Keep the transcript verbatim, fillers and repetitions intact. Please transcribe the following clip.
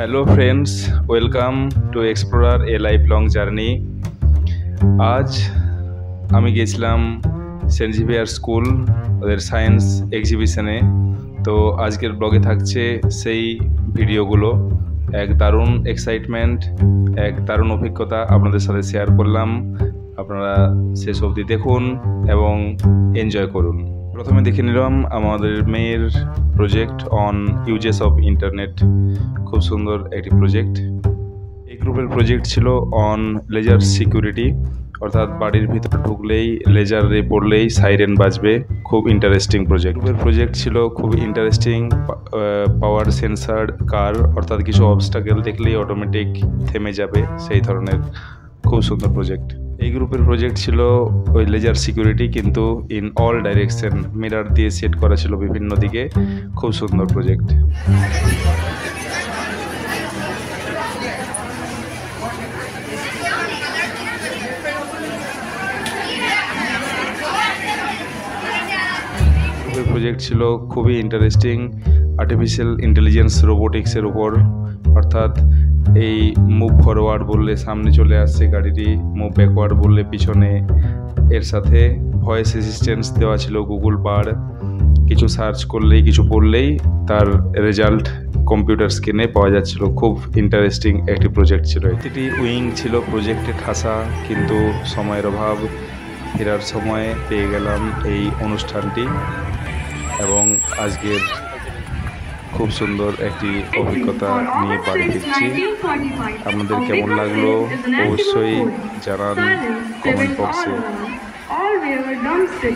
Hello friends, welcome to explorer a life long journey. আজ আমি গেছিলাম সেন্ট জেভিয়ার স্কুল ওদের সায়েন্স এক্সিবিশনে। তো আজকের ব্লগে থাকছে সেই ভিডিওগুলো। এক দারুণ এক্সাইটমেন্ট, এক দারুণ অভিজ্ঞতা আপনাদের সাথে শেয়ার করলাম। আপনারা শেষ অবধি দেখুন এবং এনজয় করুন। প্রথমে দেখে নিলাম আমাদের মেয়ের project on uses of internet. খুব সুন্দর একটি প্রজেক্ট। এই গ্রুপের প্রজেক্ট ছিল অন লেজার সিকিউরিটি, অর্থাৎ বাড়ির ভিতরে ঢুকলেই লেজার রে পড়লেই সাইরেন বাজবে। খুব ইন্টারেস্টিং প্রজেক্ট। গ্রুপের প্রজেক্ট ছিল খুব ইন্টারেস্টিং, পাওয়ার সেন্সার কার, অর্থাৎ কিছু অবস্টাকেল দেখলেই অটোমেটিক থেমে যাবে, সেই ধরনের খুব সুন্দর প্রজেক্ট। এই গ্রুপের প্রজেক্ট ছিল ওই লেজার সিকিউরিটি, কিন্তু ইন অল ডাইরেকশন মিরার দিয়ে সেট করা ছিল বিভিন্ন দিকে। খুব সুন্দর প্রজেক্ট। প্রজেক্ট ছিল খুবই ইন্টারেস্টিং, আর্টিফিশিয়াল ইন্টেলিজেন্স রোবোটিক্সের উপর, অর্থাৎ এই মুভ ফরওয়ার্ড বললে সামনে চলে আসছে গাড়িটি, মুভ ব্যাকওয়ার্ড বললে পিছনে। এর সাথে ভয়েস অ্যাসিস্ট্যান্স দেওয়া ছিল গুগল বার, কিছু সার্চ করলেই কিছু পড়লেই তার রেজাল্ট কম্পিউটার স্ক্রিনে পাওয়া যাচ্ছিল। খুব ইন্টারেস্টিং একটি প্রজেক্ট ছিল। প্রতিটি উইং ছিল প্রজেক্টে ঠাসা, কিন্তু সময়ের অভাব, ফেরার সময় পেয়ে গেলাম এই অনুষ্ঠানটি এবং আজকের খুব সুন্দর একটি অভিজ্ঞতা নিয়ে বাড়ি ফিরছি। আপনাদের কেমন লাগলো অবশ্যই জানান কমেন্ট বক্সে।